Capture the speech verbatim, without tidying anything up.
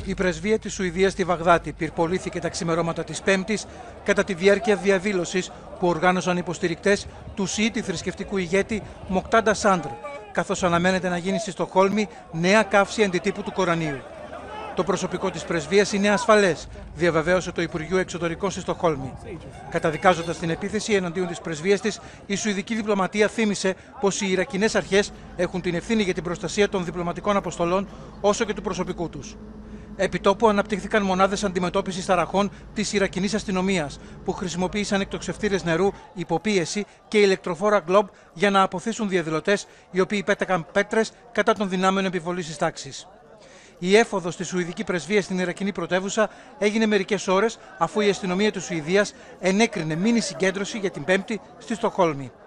Η πρεσβεία της Σουηδίας στη Βαγδάτη πυρπολήθηκε τα ξημερώματα της Πέμπτης κατά τη διάρκεια διαδήλωσης που οργάνωσαν υποστηρικτές του Σιήτη θρησκευτικού ηγέτη Μοκτάντα Σάντρ, καθώς αναμένεται να γίνει στη Στοκχόλμη νέα καύση αντιτύπου του Κορανίου. Το προσωπικό της πρεσβείας είναι ασφαλές, διαβεβαίωσε το Υπουργείο Εξωτερικών στη Στοκχόλμη. Καταδικάζοντας την επίθεση εναντίον της πρεσβείας της, η Σουηδική διπλωματία θύμισε πως οι Ιρακινές αρχές έχουν την ευθύνη για την προστασία των διπλωματικών αποστολών όσο και του προσωπικού τους. Επιτόπου αναπτύχθηκαν μονάδες αντιμετώπισης ταραχών της Ιρακινής αστυνομίας, που χρησιμοποίησαν εκτοξευτήρες νερού, υποπίεση και ηλεκτροφόρα γκλόμπ για να αποθήσουν διαδηλωτές, οι οποίοι πέτακαν πέτρες κατά των δυνάμεων επιβολής της τάξης. Η έφοδος στη Σουηδική πρεσβεία στην Ιρακινή πρωτεύουσα έγινε μερικές ώρες αφού η αστυνομία της Σουηδίας ενέκρινε μίνι συγκέντρωση για την Πέμπτη στη Στοκχόλμη.